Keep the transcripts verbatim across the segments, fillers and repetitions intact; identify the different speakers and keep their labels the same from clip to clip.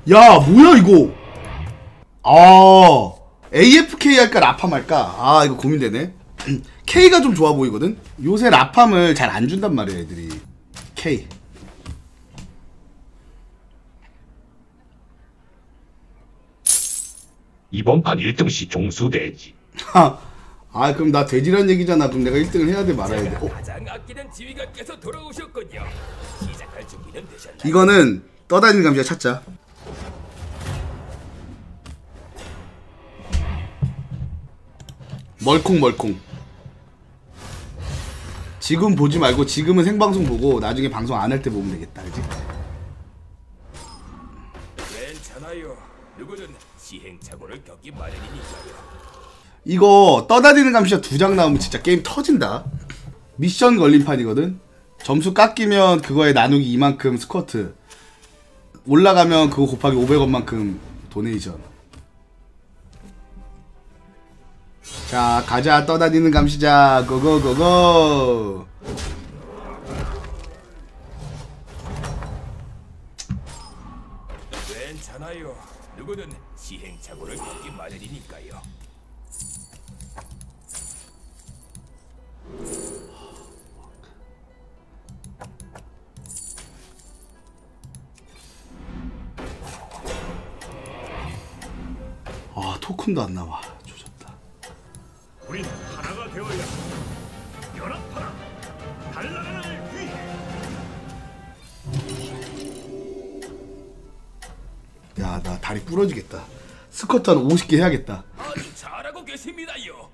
Speaker 1: 야 뭐야 이거. 아 에이에프케이 할까 라팜 할까. 아 이거 고민되네. K가 좀 좋아 보이거든. 요새 라팜을 잘 안 준단 말이야 애들이. K.
Speaker 2: 이번 판 일 등시 종수돼지.
Speaker 1: 아 그럼 나 돼지란 얘기잖아. 그럼 내가 일 등을 해야 돼 말아야 돼. 어?
Speaker 3: 가장 아끼는 지휘관께서 돌아오셨군요. 시작할 준비는 되셨나요?
Speaker 1: 이거는 떠다니는 감시가 찾자. 멀콩멀콩. 지금 보지 말고 지금은 생방송 보고 나중에 방송 안 할 때 보면 되겠다. 그치?
Speaker 3: 괜찮아요. 누구든 시행착오를 겪기 마련이니까요.
Speaker 1: 이거 떠다니는 감시가 두 장 나오면 진짜 게임 터진다. 미션 걸림판이거든. 점수 깎이면 그거에 나누기 이만큼 스쿼트, 올라가면 그거 곱하기 오백 원만큼 도네이션. 자 가자 떠다니는 감시자. 고고고고.
Speaker 3: 괜찮아요. 누구든 시행착오를 겪기 마련이니까요.
Speaker 1: 아 토큰도 안 나와. 조졌다.
Speaker 4: 우린 하나가 되어야 연합하라. 달나라를 위해.
Speaker 1: 야 나 다리 부러지겠다. 스쿼트 한 오십 개 해야겠다.
Speaker 3: 아주 잘하고 계십니다요.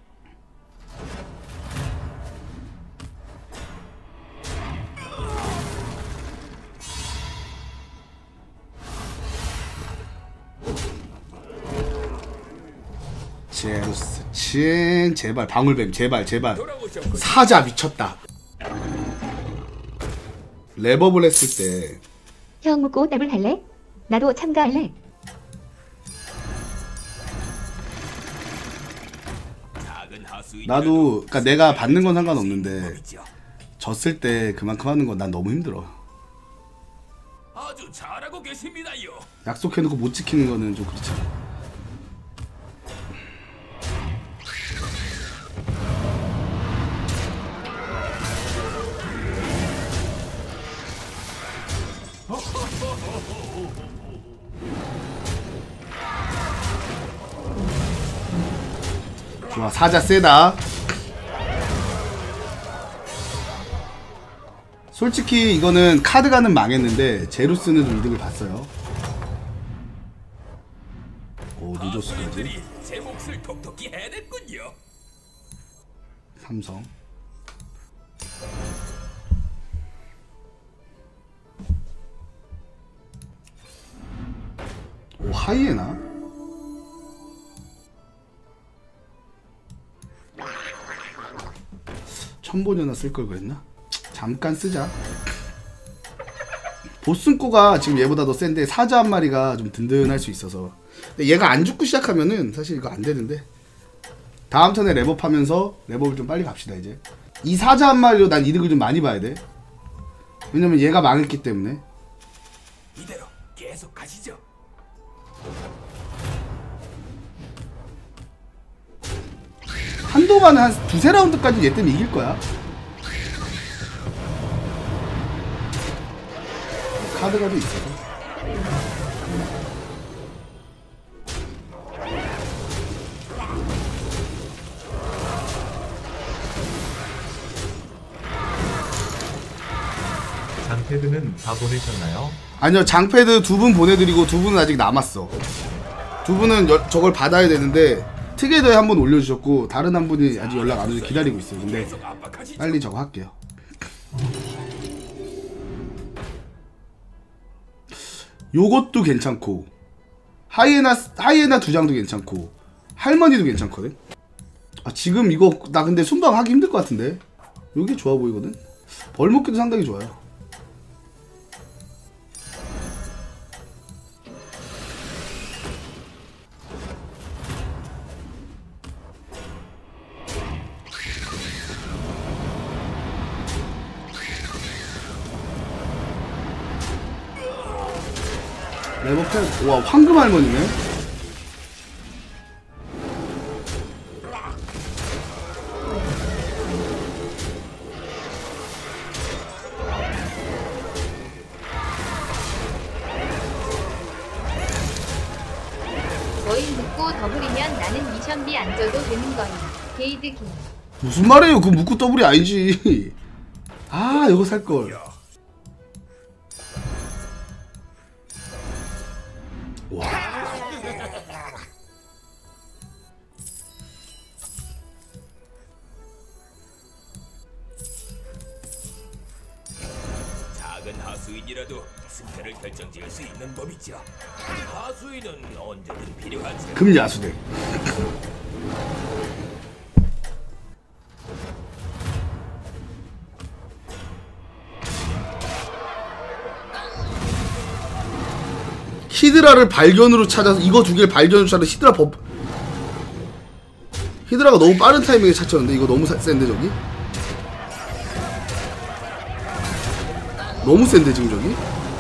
Speaker 1: 제우스 친 제발 방울뱀 제발 제발.
Speaker 3: 돌아오셨군요.
Speaker 1: 사자 미쳤다. 랩업을 했을 때
Speaker 5: 형 묻고 답을 할래? 나도 참가할래.
Speaker 3: 작은 하수인
Speaker 1: 나도 그니까 내가 받는 건 상관없는데 졌을 때 그만큼 하는 건 난 너무 힘들어.
Speaker 3: 아주 잘하고 계십니다요.
Speaker 1: 약속해놓고 못 지키는 거는 좀 그렇잖아. 좋아 사자 세다. 솔직히 이거는 카드가는 망했는데 제루스는 좀 이득을 봤어요. 오 누조스까지.
Speaker 3: 하수인들이 제 몫을 톡톡히 해냈군요.
Speaker 1: 삼성. 오 하이에나. 천보년나 쓸 걸 그랬나? 잠깐 쓰자. 보슨코가 지금 얘보다 더 센데 사자 한 마리가 좀 든든할 수 있어서. 근데 얘가 안 죽고 시작하면은 사실 이거 안 되는데. 다음 턴에 랩업 하면서 랩업을 좀 빨리 갑시다 이제. 이 사자 한 마리로 난 이득을 좀 많이 봐야 돼. 왜냐면 얘가 망했기 때문에.
Speaker 3: 이대로 계속 가시죠.
Speaker 1: 한동안은 한 두세 라운드까지 얘 때문에 이길 거야. 카드가 좀 있어서.
Speaker 6: 장패드는 다 보내셨나요?
Speaker 1: 아니요 장패드 두 분 보내드리고 두 분은 아직 남았어. 두 분은 여, 저걸 받아야 되는데 트게더에 한 번 올려주셨고 다른 한 분이 아직 연락 안 오서 기다리고 있어요. 근데
Speaker 3: 계속 압박하시죠.
Speaker 1: 빨리 저거 할게요. 요것도 괜찮고 하이에나 하이에나 두 장도 괜찮고 할머니도 괜찮거든. 아 지금 이거 나 근데 순방 하기 힘들 것 같은데. 요게 좋아 보이거든. 벌목기도 상당히 좋아요. 레버패. 와, 황금 할머니네.
Speaker 7: 거의 묶고 더블이면 나는 미션비 안 줘도 되는 거임. 게이드 킹.
Speaker 1: 무슨 말이에요? 그 묶고 더블이 아니지. 아, 이거 살걸. 와.
Speaker 3: 작은 하수인이라도 승패를 결정지을 수 있는 법이죠. 하수인은 언제든 필요한 셈.
Speaker 1: 금야수대. 히드라를 발견으로 찾아서 이거 두 개를 발견으로 찾아서 히드라 법 히드라가 너무 빠른 타이밍에 찾혔는데 이거 너무 센데 저기? 너무 센데 지금 저기?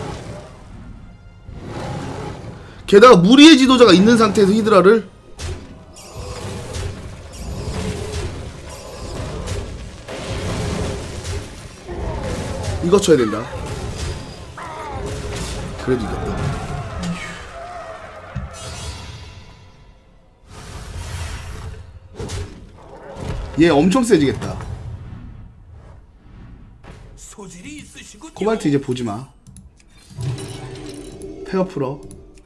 Speaker 1: 게다가 무리의 지도자가 있는 상태에서 히드라를 이거 쳐야 된다. 그래도 이겼다. 얘 엄청 세지겠다.
Speaker 3: 소질이 있으시군요.
Speaker 1: 코발트 이제 보지마. 페어 풀어.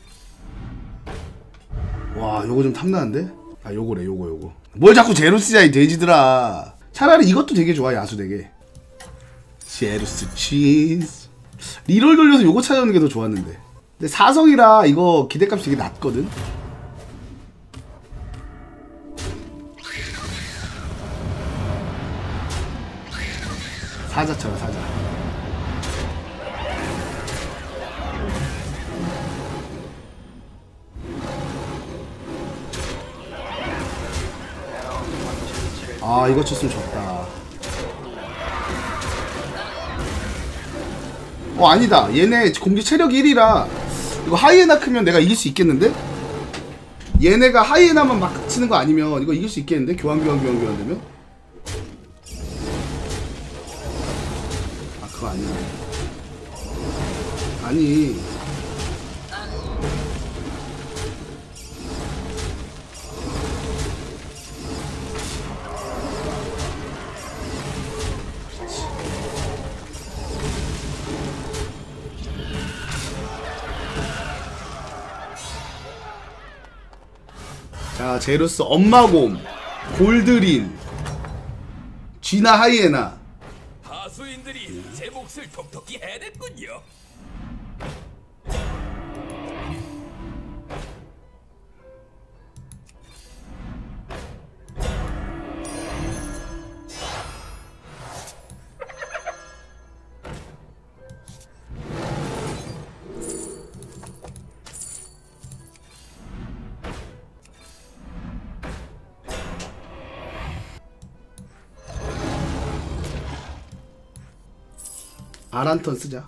Speaker 1: 와, 요거 좀 탐나는데? 아, 요거래, 요거, 요거. 뭘 자꾸 제루스야, 이 돼지들아. 차라리 이것도 되게 좋아, 야수 되게. 제루스 치즈. 리롤 돌려서 요거 찾아오는 게 더 좋았는데. 근데 사성이라 이거 기대값이 되게 낮거든? 사자 쳐라, 사자. 아, 이거 쳤으면 좋다. 어, 아니다. 얘네 공격 체력 일이라 이거 하이에나 크면 내가 이길 수 있겠는데? 얘네가 하이에나만 막 치는 거 아니면 이거 이길 수 있겠는데? 교환 교환 교환 교환 되면? 아, 그거 아니야. 아니. 자, 제루스 엄마곰, 골드린, 쥐나 하이에나.
Speaker 3: 하수인들이 제 몫을 톡톡히 해냈군요.
Speaker 1: 아란턴 쓰자.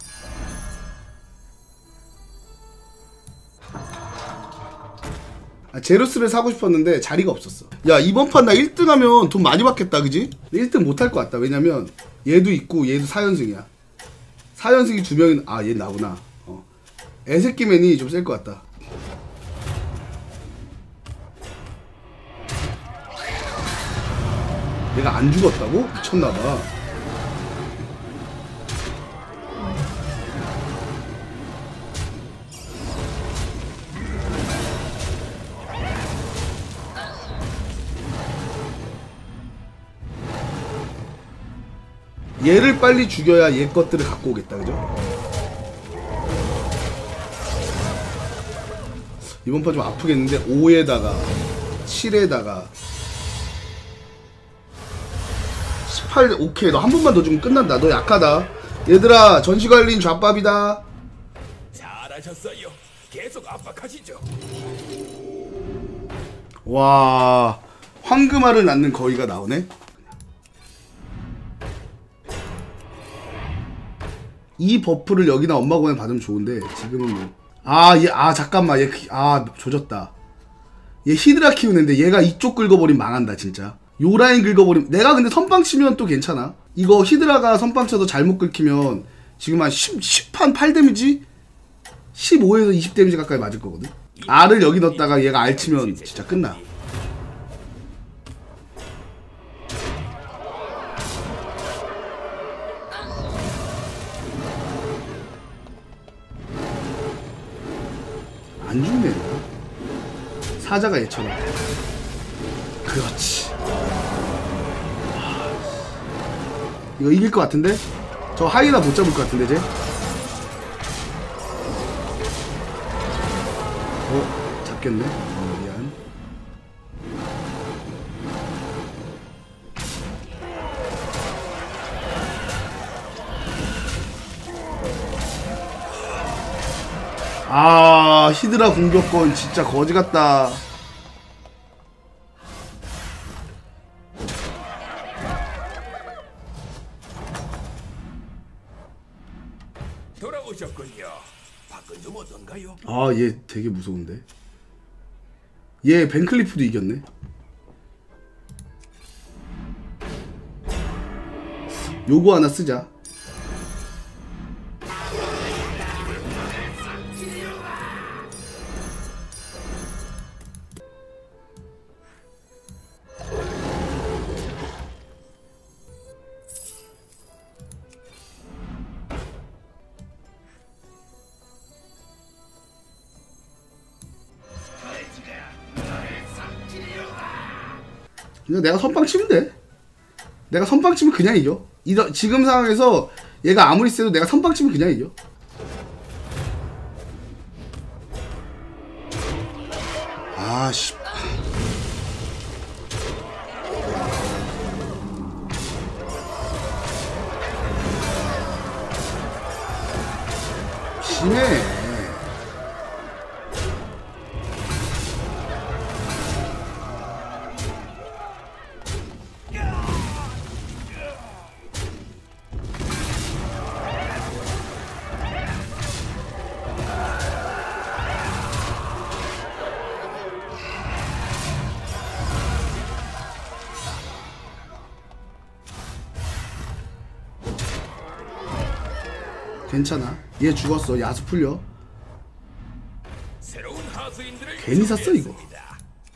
Speaker 1: 아, 제루스를 사고 싶었는데 자리가 없었어. 야, 이번 판 나 일 등 하면 돈 많이 받겠다, 그지? 일 등 못할 것 같다. 왜냐면 얘도 있고 얘도 사 연승이야. 사 연승이 두 명이. 아, 얘 나구나. 어. 애새끼맨이 좀 셀 것 같다. 얘가 안 죽었다고? 미쳤나봐. 얘를 빨리 죽여야 얘 것들을 갖고 오겠다, 그죠? 이번 판 좀 아프겠는데 오에다가 칠에다가 십팔. 오케이, 너 한 번만 더 주면 끝난다. 너 약하다. 얘들아, 전시관리인 좌밥이다.
Speaker 3: 잘하셨어요. 계속 압박하시죠.
Speaker 1: 와, 황금알을 낳는 거위가 나오네. 이 버프를 여기나 엄마고에 받으면 좋은데 지금은 뭐 아, 얘, 아, 잠깐만. 얘, 아, 조졌다. 얘 히드라 키우는데 얘가 이쪽 긁어버리면 망한다, 진짜. 요 라인 긁어버리면. 내가 근데 선빵 치면 또 괜찮아. 이거 히드라가 선빵 쳐서 잘못 긁히면 지금 한 십, 십 한 팔 데미지? 십오에서 이십 데미지 가까이 맞을 거거든. R을 여기 넣었다가 얘가 R 치면 진짜 끝나. 안 죽네. 사자가 얘처럼. 그렇지. 이거 이길 것 같은데? 저 하이나 못 잡을 것 같은데, 쟤? 어? 잡겠네? 어, 미안. 아, 히드라 공격권 진짜 거지 같다.
Speaker 3: 돌아오셨군요. 밖은 좀 어떤가요?
Speaker 1: 아, 얘 되게 무서운데. 얘 벤클리프도 이겼네. 요거 하나 쓰자. 그냥 내가 선빵 치면 돼. 내가 선빵 치면 그냥 이겨. 이러, 지금 상황에서 얘가 아무리 세도 내가 선빵 치면 그냥 이겨. 아씨. 심해. 괜찮아. 얘 죽었어. 야수 풀려.
Speaker 3: 새로운 하수인들을
Speaker 1: 괜히 샀어, 이거.
Speaker 3: 준비했습니다.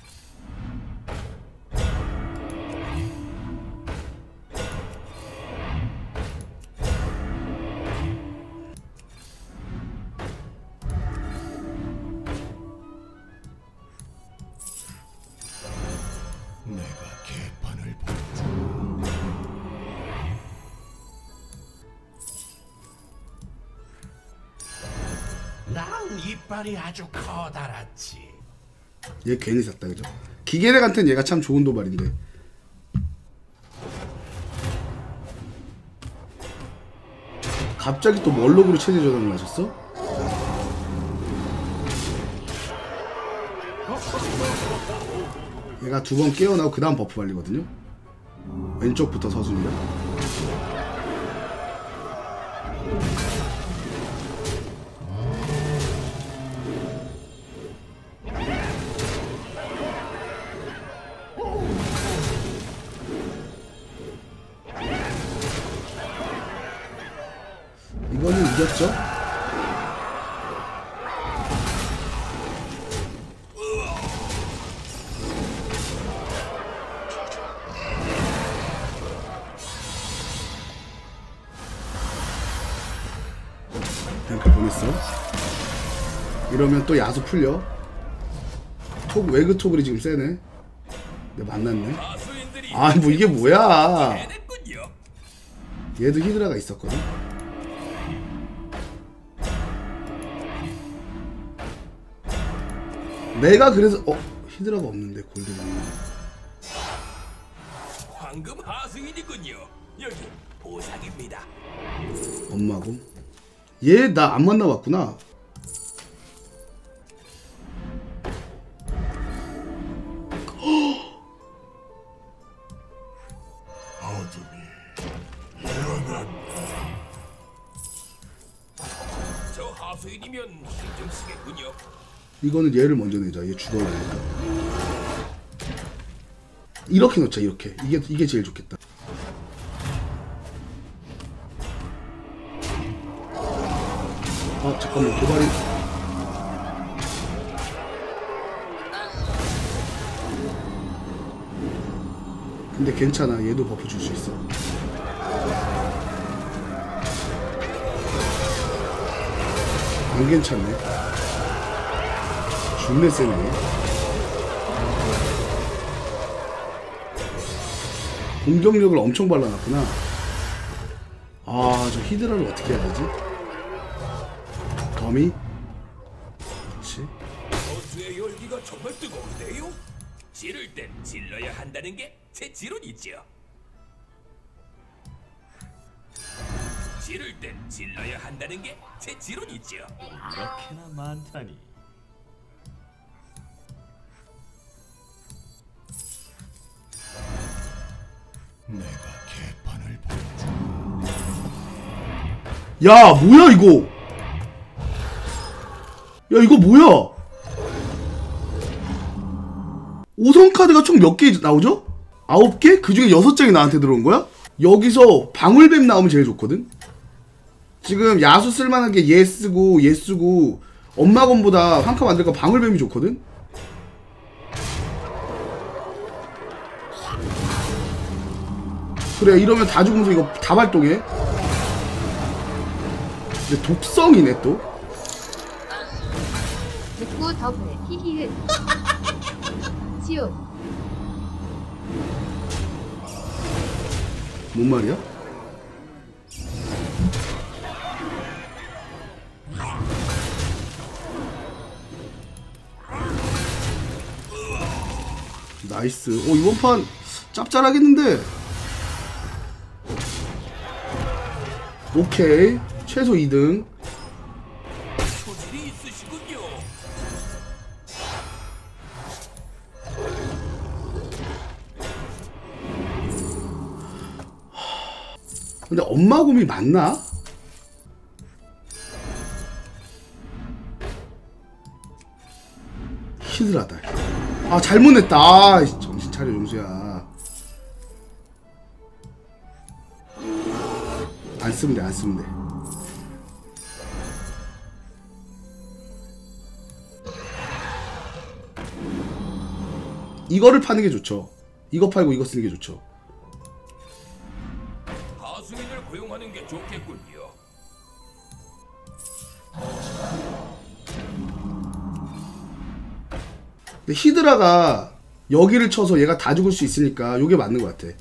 Speaker 4: 내가 개판을 보여줘. 난 이빨이 아주 커다랗지.
Speaker 1: 얘 괜히 샀다, 그죠? 기계렉한테는 얘가 참 좋은 도발인데. 갑자기 또 멀록으로 체제 저장을 하셨어? 얘가 두 번 깨어나고 그 다음 버프 발리거든요? 왼쪽부터 서준이가. 이거는 이겼죠? 탱크 보냈어. 이러면 또 야수 풀려. 톡, 외그 토글이 지금 세네. 내가 만났네.
Speaker 3: 하수인들이
Speaker 1: 아, 뭐 이게 뭐야.
Speaker 3: 해냈군요.
Speaker 1: 얘도 히드라가 있었거든. 내가 그래서 어? 히드라가 없는데 골드가.
Speaker 3: 황금 하수인이군요. 여기 보상입니다.
Speaker 1: 엄마고. 얘 나 안 만나봤구나.
Speaker 4: 어둠이 일어난다.
Speaker 3: 저 하수 하수인이면 힘 좀 쓰겠군요.
Speaker 1: 이거는 얘를 먼저 내자. 얘 죽어야 되니까. 이렇게 넣자. 이렇게. 이게 이게 제일 좋겠다. 아 잠깐만 도발이. 근데 괜찮아. 얘도 버프 줄 수 있어. 안 괜찮네. 존내 세네. 공격력을 엄청 발라놨구나. 아, 저 히드라를 어떻게 해야 되지? 거미? 그렇지.
Speaker 3: 전투의 열기가 정말 뜨거운데요? 지를 땐 질러야 한다는 게 제 지론이죠. 지를 땐 질러야 한다는 게 제 지론이죠.
Speaker 4: 이렇게나 많다니. 내가 개판을 보여줘.
Speaker 1: 야, 뭐야 이거? 야, 이거 뭐야? 오성 카드가 총 몇 개 나오죠? 아홉 개? 그 중에 여섯 장이 나한테 들어온 거야? 여기서 방울뱀 나오면 제일 좋거든? 지금 야수 쓸만한 게 얘 쓰고 얘 쓰고 엄마건보다 한 칸 만들까 방울뱀이 좋거든? 그래, 이러면 다 죽으면서 이거 다 발동해. 근데 독성이네 또.
Speaker 7: 듣고 더블 히히흐. 지온.
Speaker 1: 뭔 말이야? 나이스. 오, 이번 판 짭짤하겠는데? 오케이. 최소 이 등.
Speaker 3: 소질이 있으시군요.
Speaker 1: 근데 엄마 곰이 맞나? 히드라다. 아, 잘못 냈다. 아, 정신 차려, 용수야. 안 쓰면 돼, 안 쓰면 돼. 이거를 파는 게 좋죠. 이거 팔고 이거 쓰는 게 좋죠.
Speaker 3: 하수인을 고용하는 게 좋겠군요.
Speaker 1: 근데 히드라가 여기를 쳐서 얘가 다 죽을 수 있으니까 요게 맞는 것 같아.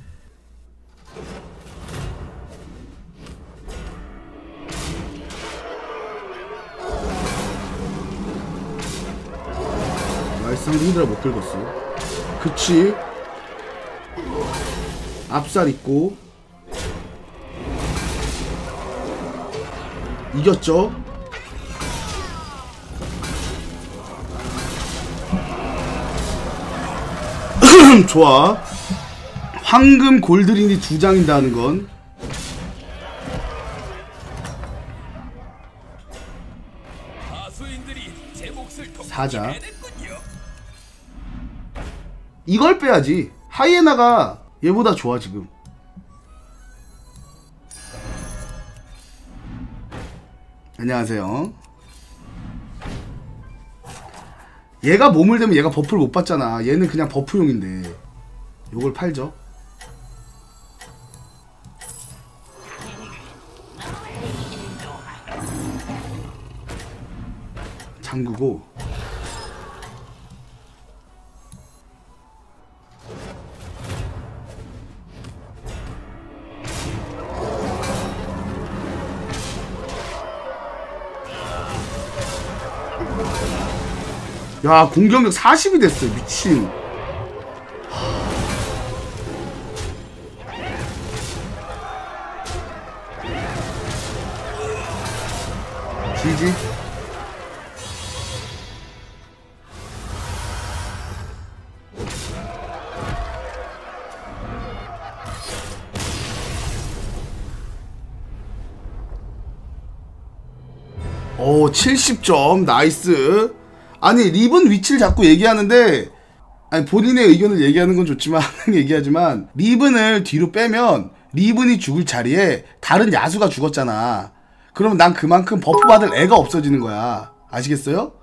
Speaker 1: 나이스. 상대 히드라 못 긁었어. 그치. 앞살 있고 이겼죠. 좋아. 황금 골드린이 두 장인다는 건
Speaker 3: 하수인들이 제 몫을
Speaker 1: 사자.
Speaker 3: 해냈군요.
Speaker 1: 이걸 빼야지. 하이에나가 얘보다 좋아 지금. 안녕하세요. 얘가 몸을 대면 얘가 버프를 못 받잖아. 얘는 그냥 버프용인데 요걸 팔죠. 잠그고 야, 공격력 사십이 됐어. 미친. 지지. 오 칠십 점 나이스. 아니 립은 위치를 자꾸 얘기하는데 아니 본인의 의견을 얘기하는 건 좋지만 얘기하지만 리븐을 뒤로 빼면 리븐이 죽을 자리에 다른 야수가 죽었잖아. 그러면 난 그만큼 버프 받을 애가 없어지는 거야. 아시겠어요?